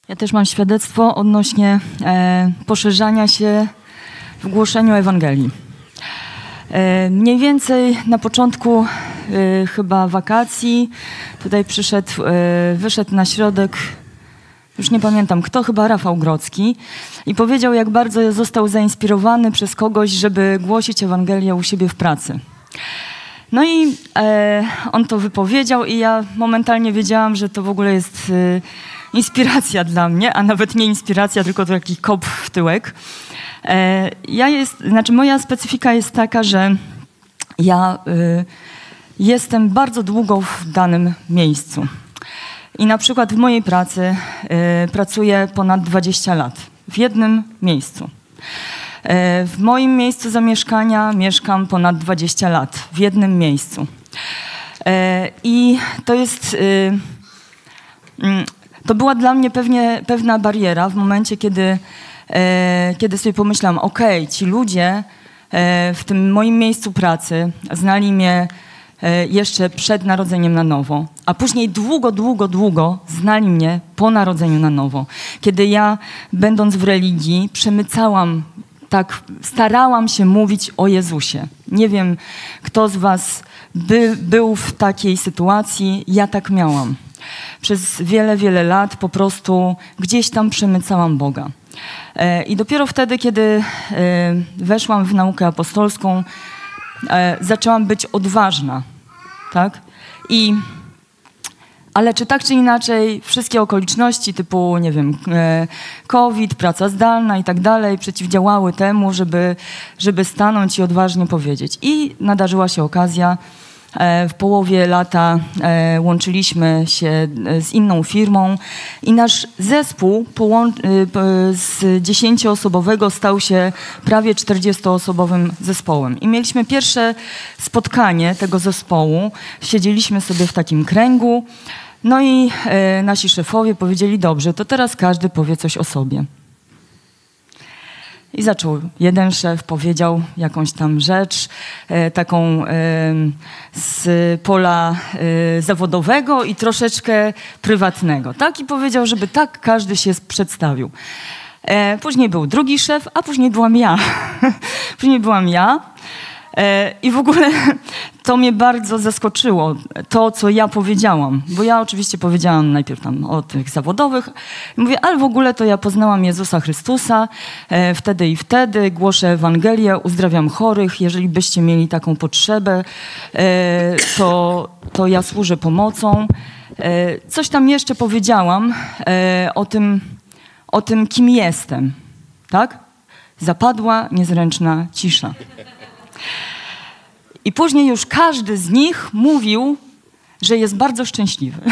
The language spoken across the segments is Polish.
Ja też mam świadectwo odnośnie poszerzania się w głoszeniu Ewangelii. Mniej więcej na początku chyba wakacji tutaj wyszedł na środek, już nie pamiętam kto, chyba Rafał Grodzki, i powiedział, jak bardzo został zainspirowany przez kogoś, żeby głosić Ewangelię u siebie w pracy. No i on to wypowiedział i ja momentalnie wiedziałam, że to w ogóle jest inspiracja dla mnie, a nawet nie inspiracja, tylko to jakiś kop w tyłek. Moja specyfika jest taka, że ja jestem bardzo długo w danym miejscu. I na przykład w mojej pracy pracuję ponad 20 lat w jednym miejscu. W moim miejscu zamieszkania mieszkam ponad 20 lat w jednym miejscu. I to jest... To była dla mnie pewna bariera w momencie, kiedy sobie pomyślałam, okej, ci ludzie w tym moim miejscu pracy znali mnie jeszcze przed narodzeniem na nowo, a później długo znali mnie po narodzeniu na nowo. Kiedy ja, będąc w religii, starałam się mówić o Jezusie. Nie wiem, kto z was był w takiej sytuacji, ja tak miałam. Przez wiele lat po prostu gdzieś tam przemycałam Boga. I dopiero wtedy, kiedy weszłam w naukę apostolską, zaczęłam być odważna, tak? Ale czy tak, czy inaczej, wszystkie okoliczności typu, nie wiem, COVID, praca zdalna i tak dalej przeciwdziałały temu, żeby stanąć i odważnie powiedzieć. I nadarzyła się okazja. W połowie lata łączyliśmy się z inną firmą i nasz zespół z 10-osobowego stał się prawie 40-osobowym zespołem. I mieliśmy pierwsze spotkanie tego zespołu. Siedzieliśmy sobie w takim kręgu. No i nasi szefowie powiedzieli, dobrze, to teraz każdy powie coś o sobie. I jeden szef powiedział jakąś tam rzecz, taką z pola zawodowego i troszeczkę prywatnego, tak? I powiedział, żeby tak każdy się przedstawił. Później był drugi szef, a później byłam ja. I w ogóle to mnie bardzo zaskoczyło, to, co ja powiedziałam. Bo ja oczywiście powiedziałam najpierw tam o tych zawodowych. Mówię, ale w ogóle to ja poznałam Jezusa Chrystusa wtedy i wtedy, głoszę Ewangelię, uzdrawiam chorych. Jeżeli byście mieli taką potrzebę, to ja służę pomocą. Coś tam jeszcze powiedziałam o tym, kim jestem. Tak? Zapadła niezręczna cisza. I później już każdy z nich mówił, że jest bardzo szczęśliwy.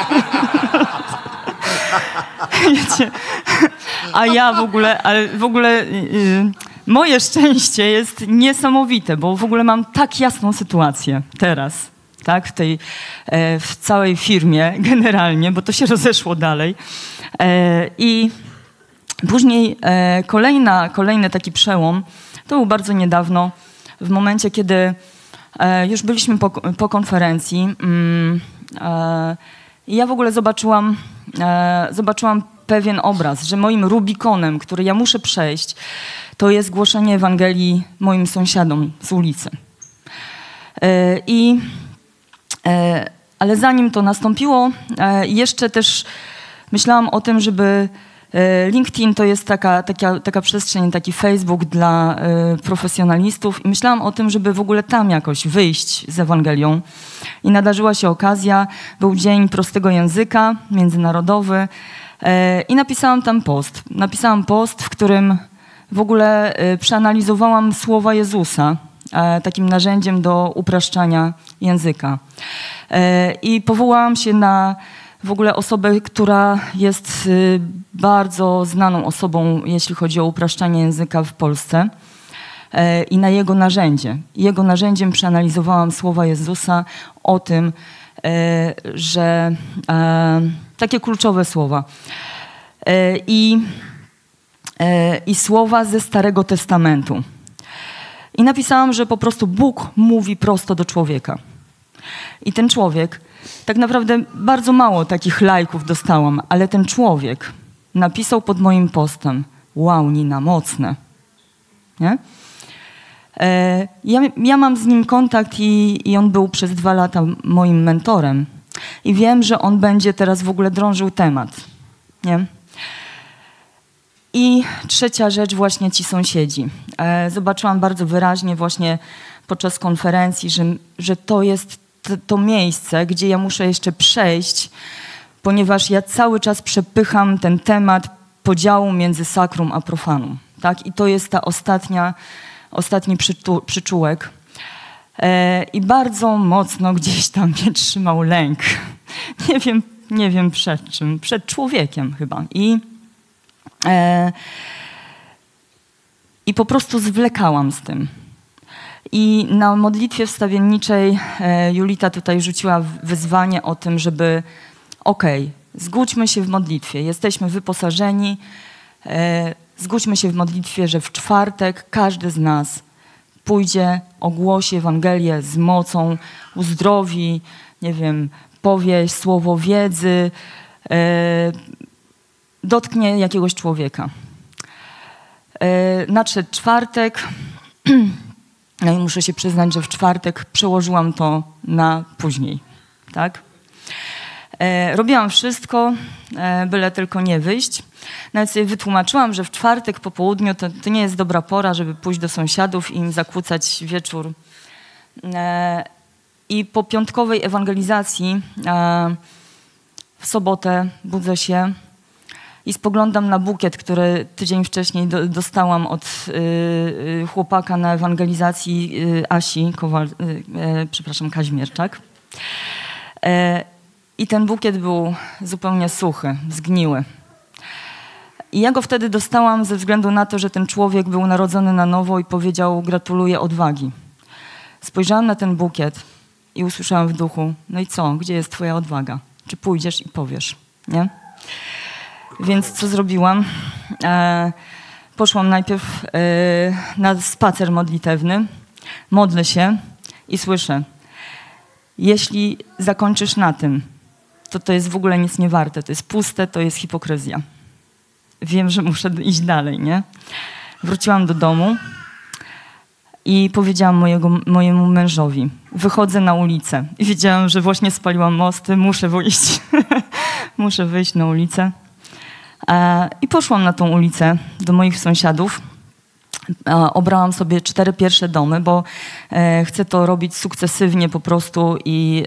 Wiecie, a ja w ogóle moje szczęście jest niesamowite, bo w ogóle mam tak jasną sytuację teraz, tak, w całej firmie generalnie, bo to się rozeszło dalej. I później kolejny taki przełom, to był bardzo niedawno, w momencie, kiedy już byliśmy po konferencji i ja w ogóle zobaczyłam pewien obraz, że moim Rubikonem, który ja muszę przejść, to jest głoszenie Ewangelii moim sąsiadom z ulicy. Ale zanim to nastąpiło, jeszcze też myślałam o tym, żeby LinkedIn to jest taka przestrzeń, taki Facebook dla profesjonalistów i myślałam o tym, żeby w ogóle tam jakoś wyjść z Ewangelią. I nadarzyła się okazja, był Dzień Prostego Języka Międzynarodowy i napisałam tam post. Napisałam post, w którym w ogóle przeanalizowałam słowa Jezusa takim narzędziem do upraszczania języka. I powołałam się na w ogóle osobę, która jest bardzo znaną osobą, jeśli chodzi o upraszczanie języka w Polsce i na jego narzędzie. Jego narzędziem przeanalizowałam słowa Jezusa o tym, że takie kluczowe słowa i słowa ze Starego Testamentu. I napisałam, że po prostu Bóg mówi prosto do człowieka. I ten człowiek, tak naprawdę bardzo mało takich lajków dostałam, ale ten człowiek napisał pod moim postem: wow, Nina, mocne. Nie? Ja mam z nim kontakt i on był przez 2 lata moim mentorem. I wiem, że on będzie teraz w ogóle drążył temat. Nie? I trzecia rzecz, właśnie ci sąsiedzi. Zobaczyłam bardzo wyraźnie właśnie podczas konferencji, że to jest to miejsce, gdzie ja muszę jeszcze przejść, ponieważ ja cały czas przepycham ten temat podziału między sakrum a profanum. Tak? I to jest ta ostatni przyczółek. I bardzo mocno gdzieś tam mnie trzymał lęk. Nie wiem przed czym. Przed człowiekiem chyba. I po prostu zwlekałam z tym. I na modlitwie wstawienniczej Julita tutaj rzuciła wyzwanie o tym, żeby zgódźmy się w modlitwie. Jesteśmy wyposażeni. Zgódźmy się w modlitwie, że w czwartek każdy z nas pójdzie, ogłosi Ewangelię z mocą, uzdrowi, nie wiem, powie słowo wiedzy, dotknie jakiegoś człowieka. Nadszedł czwartek, no i muszę się przyznać, że w czwartek przełożyłam to na później, tak? Robiłam wszystko, byle tylko nie wyjść. Nawet sobie wytłumaczyłam, że w czwartek po południu to nie jest dobra pora, żeby pójść do sąsiadów i im zakłócać wieczór. I po piątkowej ewangelizacji w sobotę budzę się i spoglądam na bukiet, który tydzień wcześniej dostałam od chłopaka na ewangelizacji Asi Kaźmierczak. I ten bukiet był zupełnie suchy, zgniły. I ja go wtedy dostałam ze względu na to, że ten człowiek był narodzony na nowo i powiedział: gratuluję odwagi. Spojrzałam na ten bukiet i usłyszałam w duchu: no i co, gdzie jest twoja odwaga? Czy pójdziesz i powiesz, nie? Więc co zrobiłam? Poszłam najpierw na spacer modlitewny, modlę się i słyszę: jeśli zakończysz na tym, to jest w ogóle nic nie warte, to jest puste, to jest hipokryzja. Wiem, że muszę iść dalej, nie? Wróciłam do domu i powiedziałam mojemu mężowi: wychodzę na ulicę. I wiedziałam, że właśnie spaliłam mosty, muszę wyjść. Muszę wyjść na ulicę. I poszłam na tą ulicę do moich sąsiadów. Obrałam sobie 4 pierwsze domy, bo chcę to robić sukcesywnie po prostu i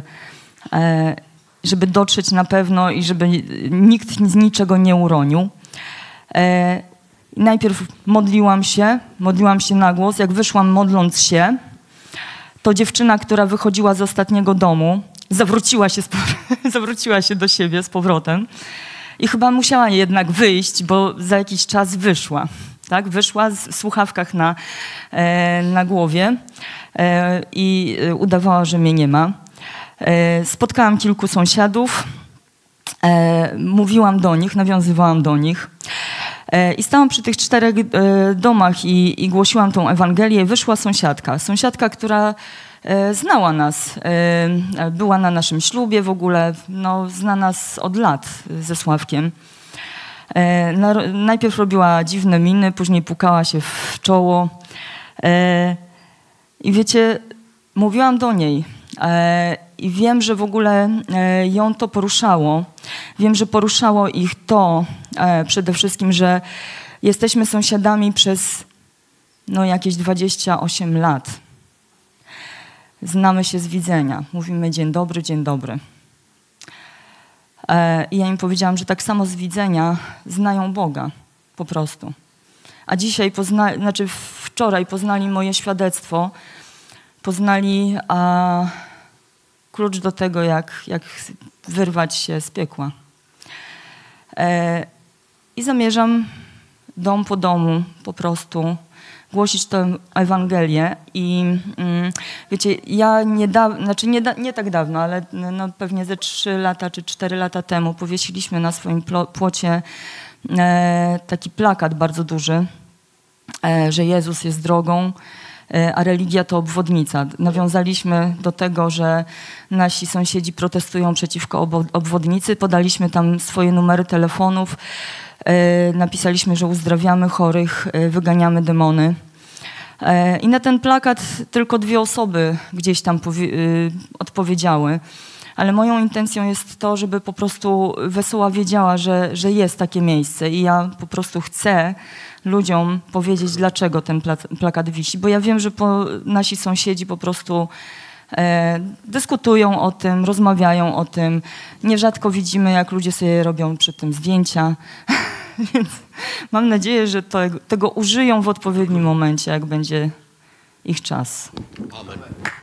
żeby dotrzeć na pewno i żeby nikt z niczego nie uronił. Najpierw modliłam się na głos. Jak wyszłam modląc się, to dziewczyna, która wychodziła z ostatniego domu, zawróciła się do siebie z powrotem i chyba musiała jednak wyjść, bo za jakiś czas wyszła. Tak? Wyszła w słuchawkach na głowie i udawała, że mnie nie ma. Spotkałam kilku sąsiadów, mówiłam do nich, nawiązywałam do nich. I stałam przy tych 4 domach i głosiłam tą Ewangelię. Wyszła sąsiadka, która znała nas, była na naszym ślubie w ogóle, no, zna nas od lat ze Sławkiem. Najpierw robiła dziwne miny, później pukała się w czoło. I wiecie, mówiłam do niej i wiem, że w ogóle ją to poruszało. Wiem, że poruszało ich to przede wszystkim, że jesteśmy sąsiadami przez jakieś 28 lat. Znamy się z widzenia. Mówimy dzień dobry, dzień dobry. I ja im powiedziałam, że tak samo z widzenia znają Boga po prostu. A dzisiaj, wczoraj poznali moje świadectwo, poznali klucz do tego, jak wyrwać się z piekła. I zamierzam dom po domu po prostu głosić tę Ewangelię. I wiecie, ja nie tak dawno, ale pewnie ze 3 lata czy 4 lata temu powiesiliśmy na swoim płocie taki plakat bardzo duży, że Jezus jest drogą. a religia to obwodnica. Nawiązaliśmy do tego, że nasi sąsiedzi protestują przeciwko obwodnicy, podaliśmy tam swoje numery telefonów, napisaliśmy, że uzdrawiamy chorych, wyganiamy demony. I na ten plakat tylko 2 osoby gdzieś tam odpowiedziały. Ale moją intencją jest to, żeby po prostu Wesoła wiedziała, że jest takie miejsce i ja po prostu chcę ludziom powiedzieć, dlaczego ten plakat wisi, bo ja wiem, że nasi sąsiedzi po prostu dyskutują o tym, rozmawiają o tym. Nierzadko widzimy, jak ludzie sobie robią przy tym zdjęcia, więc mam nadzieję, że tego użyją w odpowiednim momencie, jak będzie ich czas. Amen.